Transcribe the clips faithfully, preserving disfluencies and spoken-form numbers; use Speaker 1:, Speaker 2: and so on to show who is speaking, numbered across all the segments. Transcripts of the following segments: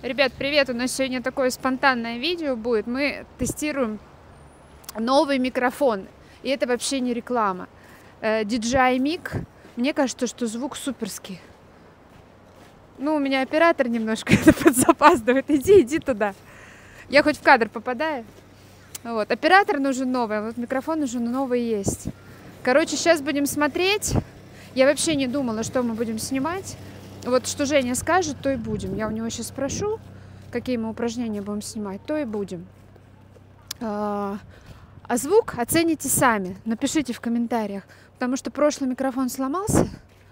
Speaker 1: Ребят, привет! У нас сегодня такое спонтанное видео будет. Мы тестируем новый микрофон. И это вообще не реклама. ди джей ай Mic. Мне кажется, что звук суперский. Ну, у меня оператор немножко подзапаздывает. Иди, иди туда. Я хоть в кадр попадаю. Вот. Оператор нужен новый, а вот микрофон уже новый есть. Короче, сейчас будем смотреть. Я вообще не думала, что мы будем снимать. Вот что Женя скажет, то и будем. Я у него сейчас спрошу, какие мы упражнения будем снимать, то и будем. А, а звук оцените сами. Напишите в комментариях. Потому что прошлый микрофон сломался.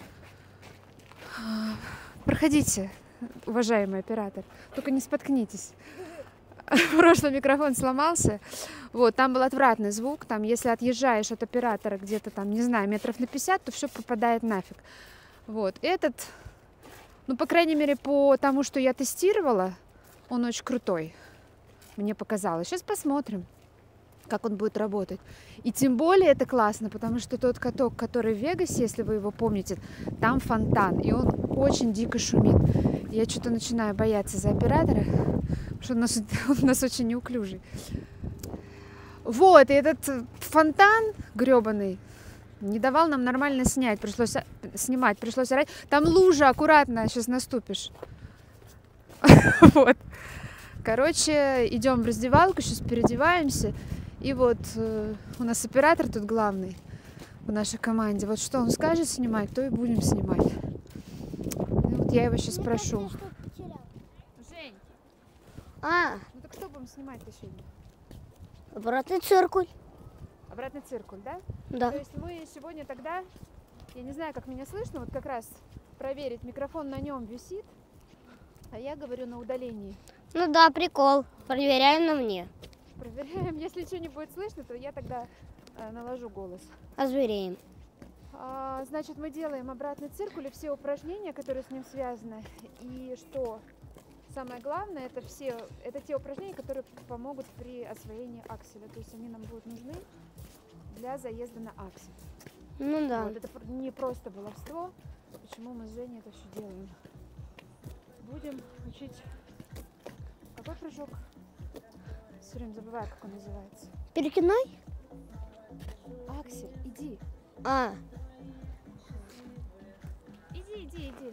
Speaker 1: Проходите, уважаемый оператор. Только не споткнитесь. Прошлый микрофон сломался. Вот, там был отвратный звук. Там, если отъезжаешь от оператора где-то там, не знаю, метров на пятьдесят, то все попадает нафиг. Вот, этот... Ну, по крайней мере, по тому, что я тестировала, он очень крутой. Мне показалось. Сейчас посмотрим, как он будет работать. И тем более это классно, потому что тот каток, который в Вегасе, если вы его помните, там фонтан. И он очень дико шумит. Я что-то начинаю бояться за оператора, потому что он у нас, он у нас очень неуклюжий. Вот, и этот фонтан гребаный не давал нам нормально снять, пришлось снимать, пришлось орать. Там лужа, аккуратно, сейчас наступишь. Вот. Короче, идем в раздевалку, сейчас переодеваемся. И вот э, у нас оператор тут главный в нашей команде. Вот что он скажет снимать, то и будем снимать. И вот я его сейчас спрошу. Жень,
Speaker 2: А,
Speaker 1: ну так что будем снимать-то сегодня?
Speaker 2: обратный циркуль.
Speaker 1: Обратный циркуль, да?
Speaker 2: Да.
Speaker 1: То есть мы сегодня тогда, я не знаю, как меня слышно, вот как раз проверить, микрофон на нем висит, а я говорю на удалении.
Speaker 2: Ну да, прикол. Проверяем на мне.
Speaker 1: Проверяем, если что не будет слышно, то я тогда э, наложу голос.
Speaker 2: Озвереем.
Speaker 1: А, значит, мы делаем обратный циркуль и все упражнения, которые с ним связаны. И что самое главное, это все, это те упражнения, которые помогут при освоении акселя. То есть они нам будут нужны для заезда на аксель.
Speaker 2: Ну да.
Speaker 1: Вот, это не просто баловство, почему мы с Женей это все делаем. Будем учить... Какой прыжок? Все время забываю, как он называется.
Speaker 2: Перекидной?
Speaker 1: Аксель, иди.
Speaker 2: А.
Speaker 1: Иди, иди, иди.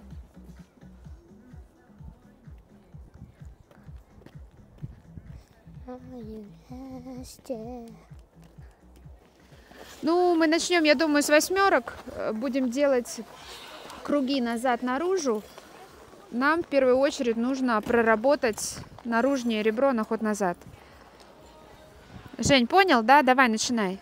Speaker 1: Ну, мы начнем, я думаю, с восьмерок. Будем делать круги назад наружу. Нам в первую очередь нужно проработать наружнее ребро на ход назад. Жень, понял, да? Давай, начинай.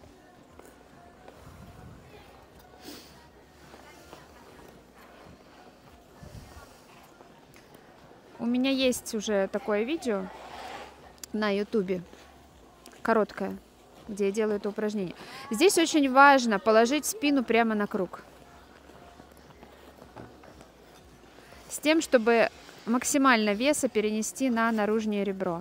Speaker 1: У меня есть уже такое видео на ютубе, короткое, где я делаю это упражнение. Здесь очень важно положить спину прямо на круг. С тем, чтобы максимально веса перенести на наружнее ребро.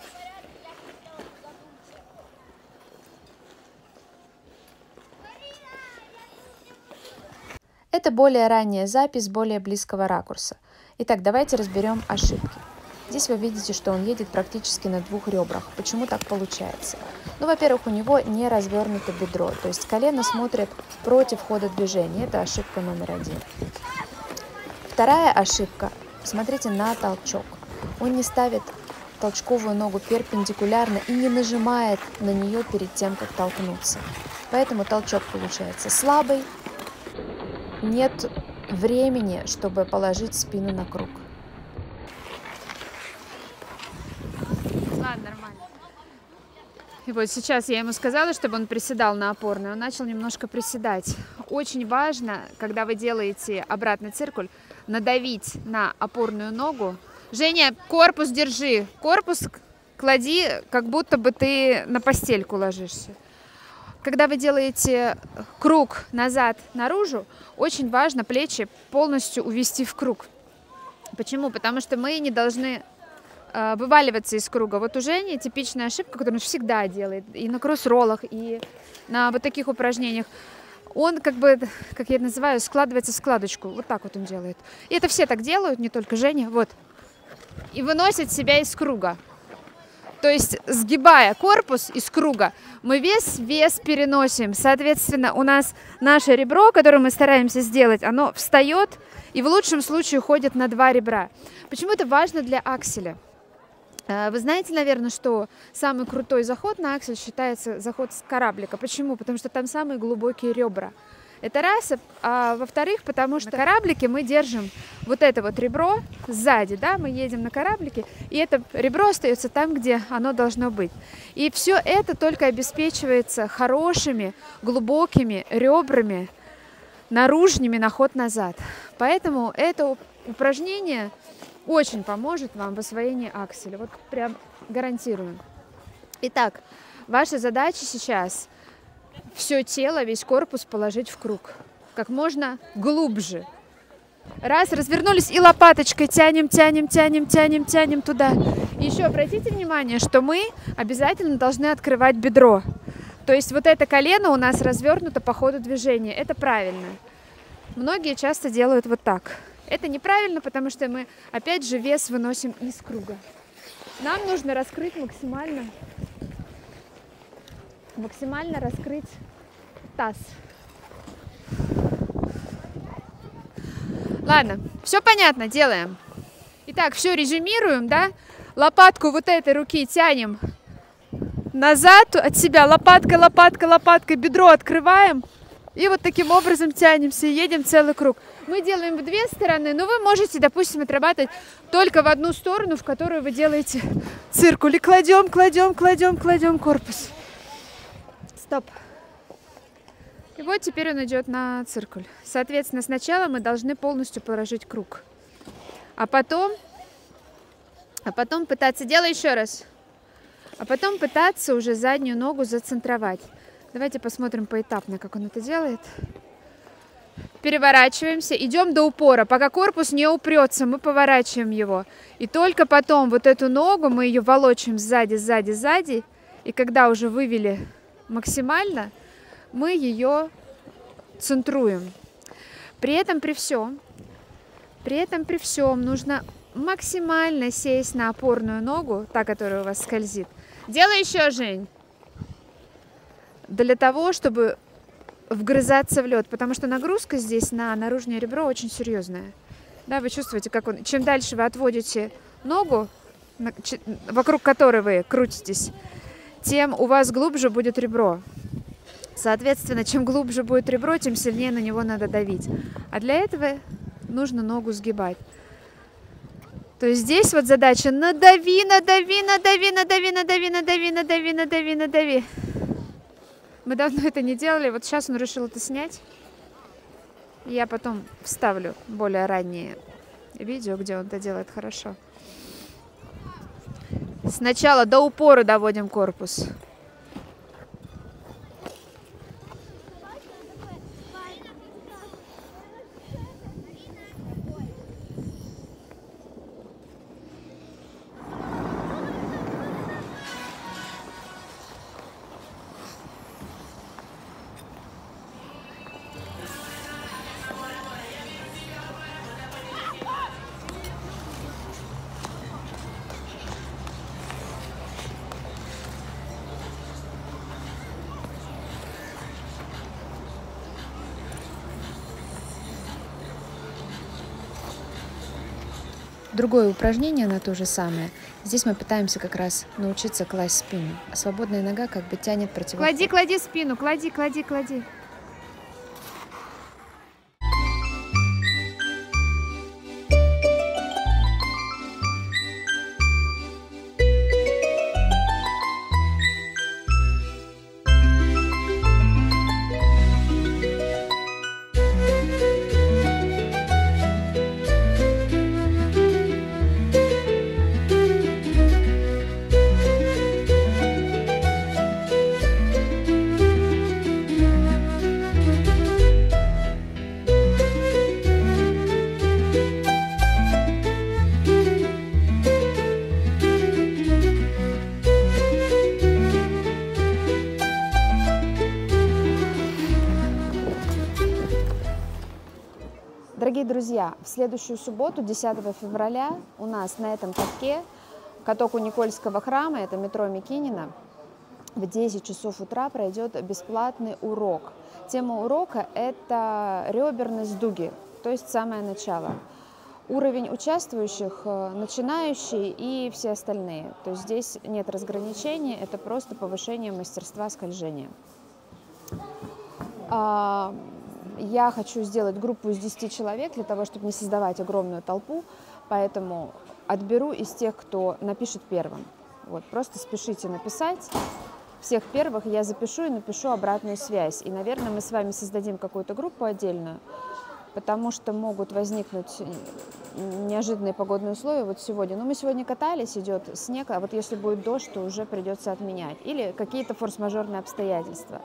Speaker 1: Это более ранняя запись более близкого ракурса. Итак, давайте разберем ошибки. Здесь вы видите, что он едет практически на двух ребрах. Почему так получается? Ну, во-первых, у него не развернуто бедро, то есть колено смотрит против хода движения. Это ошибка номер один. Вторая ошибка. Смотрите на толчок. Он не ставит толчковую ногу перпендикулярно и не нажимает на нее перед тем, как толкнуться. Поэтому толчок получается слабый. Нет времени, чтобы положить спину на круг. Ладно, нормально. И вот сейчас я ему сказала, чтобы он приседал на опорную. Он начал немножко приседать. Очень важно, когда вы делаете обратный циркуль, надавить на опорную ногу. Женя, корпус держи. Корпус клади, как будто бы ты на постельку ложишься. Когда вы делаете круг назад наружу, очень важно плечи полностью увести в круг. Почему? Потому что мы не должны э, вываливаться из круга. Вот у Жени типичная ошибка, которую он всегда делает и на кросс-роллах, и на вот таких упражнениях. Он как бы, как я это называю, складывается в складочку. Вот так вот он делает. И это все так делают, не только Женя. Вот. и выносит себя из круга. То есть, сгибая корпус из круга, мы весь вес переносим. Соответственно, у нас наше ребро, которое мы стараемся сделать, оно встает и в лучшем случае уходит на два ребра. Почему это важно для акселя? Вы знаете, наверное, что самый крутой заход на аксель считается заход с кораблика. Почему? Потому что там самые глубокие ребра. Это раз, а во-вторых, потому что на кораблике мы держим вот это вот ребро сзади, да, мы едем на кораблике, и это ребро остается там, где оно должно быть. И все это только обеспечивается хорошими, глубокими ребрами, наружными на ход назад. Поэтому это упражнение очень поможет вам в освоении акселя, вот прям гарантирую. Итак, ваша задача сейчас все тело, весь корпус положить в круг. Как можно глубже. Раз, развернулись и лопаточкой тянем, тянем, тянем, тянем, тянем туда. И еще обратите внимание, что мы обязательно должны открывать бедро. То есть вот это колено у нас развернуто по ходу движения. Это правильно. Многие часто делают вот так. Это неправильно, потому что мы опять же вес выносим из круга. Нам нужно раскрыть максимально максимально раскрыть таз. Ладно, все понятно, делаем. Итак, все резюмируем, да? Лопатку вот этой руки тянем назад от себя, лопатка, лопатка, лопатка, бедро открываем. И вот таким образом тянемся, едем целый круг. Мы делаем в две стороны, но вы можете, допустим, отрабатывать только в одну сторону, в которую вы делаете циркуль. И кладем, кладем, кладем, кладем корпус. Стоп. И вот теперь он идет на циркуль. Соответственно, сначала мы должны полностью положить круг. А потом, а потом пытаться, делай еще раз. А потом пытаться уже заднюю ногу зацентровать. Давайте посмотрим поэтапно, как он это делает. Переворачиваемся, идем до упора. Пока корпус не упрется, мы поворачиваем его. И только потом вот эту ногу мы ее волочим сзади, сзади, сзади. И когда уже вывели максимально, мы ее центруем. При этом при всем, при этом при всем нужно максимально сесть на опорную ногу, та, которая у вас скользит. Делай еще, Жень. Для того, чтобы вгрызаться в лед, потому что нагрузка здесь на наружное ребро очень серьезная. Да, вы чувствуете, как он. Чем дальше вы отводите ногу, вокруг которой вы крутитесь, тем у вас глубже будет ребро. Соответственно, чем глубже будет ребро, тем сильнее на него надо давить. А для этого нужно ногу сгибать. То есть здесь вот задача надави, надави, надави, надави, надави, надави, надави, надави, надави. Мы давно это не делали, вот сейчас он решил это снять. Я потом вставлю более раннее видео, где он это делает хорошо. Сначала до упора доводим корпус.
Speaker 3: Другое упражнение на то же самое. Здесь мы пытаемся как раз научиться класть спину. А свободная нога как бы тянет противоположный.
Speaker 1: Клади, клади спину, клади, клади, клади. Друзья, в следующую субботу, десятого февраля, у нас на этом катке, каток у Никольского храма, это метро Микинина, в десять часов утра пройдет бесплатный урок. Тема урока – это реберность дуги, то есть самое начало. Уровень участвующих – начинающие и все остальные. То есть здесь нет разграничений, это просто повышение мастерства скольжения. Я хочу сделать группу из десяти человек для того, чтобы не создавать огромную толпу, поэтому отберу из тех, кто напишет первым. Вот, просто спешите написать. Всех первых я запишу и напишу обратную связь. И, наверное, мы с вами создадим какую-то группу отдельную, потому что могут возникнуть неожиданные погодные условия. Вот сегодня, ну мы сегодня катались, идет снег, а вот если будет дождь, то уже придется отменять. Или какие-то форс-мажорные обстоятельства.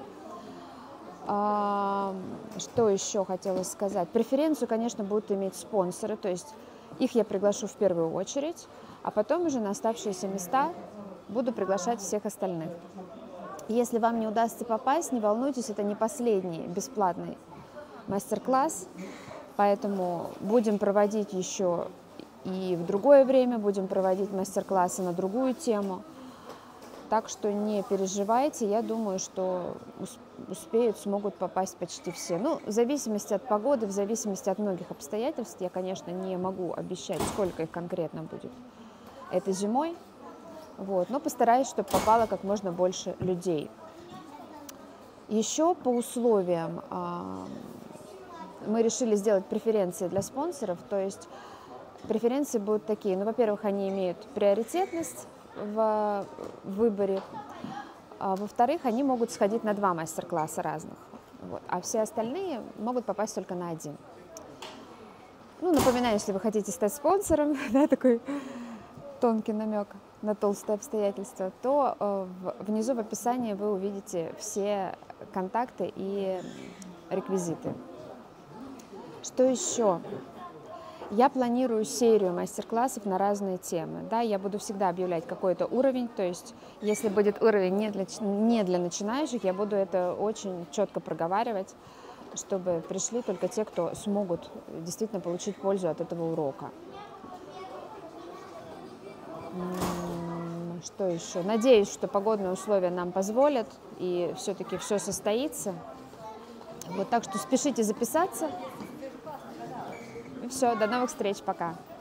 Speaker 1: А, что еще хотела сказать? Преференцию, конечно, будут иметь спонсоры, то есть их я приглашу в первую очередь, а потом уже на оставшиеся места буду приглашать всех остальных. Если вам не удастся попасть, не волнуйтесь, это не последний бесплатный мастер-класс, поэтому будем проводить еще и в другое время, будем проводить мастер-классы на другую тему. Так что не переживайте, я думаю, что успеют, смогут попасть почти все. Ну, в зависимости от погоды, в зависимости от многих обстоятельств, я, конечно, не могу обещать, сколько их конкретно будет этой зимой. Вот, но постараюсь, чтобы попало как можно больше людей. Еще по условиям мы решили сделать преференции для спонсоров, то есть преференции будут такие. Ну, во-первых, они имеют приоритетность в выборе, а, во-вторых, они могут сходить на два мастер-класса разных, вот, а все остальные могут попасть только на один. Ну, напоминаю, если вы хотите стать спонсором, да, такой тонкий намек на толстые обстоятельства, то э, в, внизу в описании вы увидите все контакты и реквизиты. Что еще? Я планирую серию мастер-классов на разные темы. Да, я буду всегда объявлять какой-то уровень, то есть если будет уровень не для, не для начинающих, я буду это очень четко проговаривать, чтобы пришли только те, кто смогут действительно получить пользу от этого урока. Что еще? Надеюсь, что погодные условия нам позволят и все-таки все состоится. Вот, так что спешите записаться. И все, до новых встреч, пока.